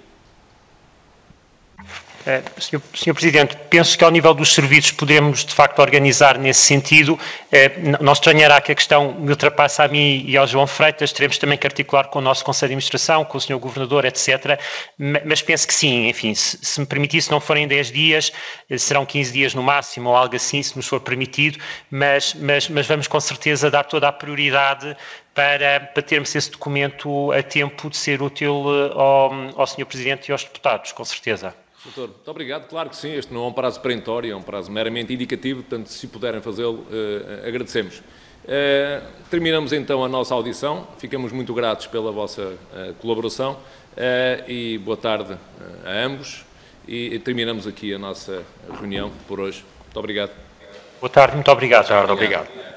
Uh, senhor, senhor Presidente, penso que ao nível dos serviços podemos de facto organizar nesse sentido. Uh, não estranhará que a questão me ultrapassa a mim e ao João Freitas, teremos também que articular com o nosso Conselho de Administração, com o senhor Governador, etcétera. Mas penso que sim, enfim, se, se me permitir, se não forem dez dias, serão quinze dias no máximo ou algo assim, se nos for permitido, mas, mas, mas vamos com certeza dar toda a prioridade para, para termos esse documento a tempo de ser útil ao, ao senhor Presidente e aos deputados, com certeza. Doutor, muito obrigado. Claro que sim, este não é um prazo perentório, é um prazo meramente indicativo, portanto, se puderem fazê-lo, eh, agradecemos. Eh, terminamos então a nossa audição, ficamos muito gratos pela vossa eh, colaboração eh, e boa tarde a ambos e, e terminamos aqui a nossa reunião por hoje. Muito obrigado. Boa tarde, muito obrigado, Gerardo. Obrigado.